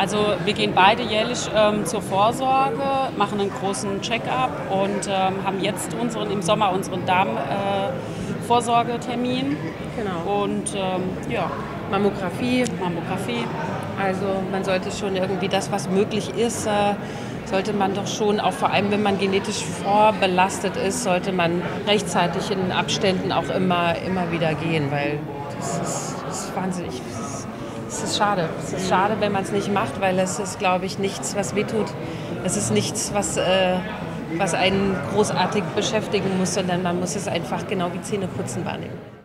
Also wir gehen beide jährlich zur Vorsorge, machen einen großen Check-up und haben jetzt im Sommer unseren Darmvorsorgetermin. Genau. Und ja, Mammographie. Mammographie. Also man sollte schon irgendwie das, was möglich ist, sollte man doch schon, auch vor allem wenn man genetisch vorbelastet ist, sollte man rechtzeitig in Abständen auch immer wieder gehen, weil das ist wahnsinnig. Es ist schade. Es ist schade, wenn man es nicht macht, weil es ist, glaube ich, nichts, was wehtut. Es ist nichts, was einen großartig beschäftigen muss, sondern man muss es einfach genau wie Zähneputzen wahrnehmen.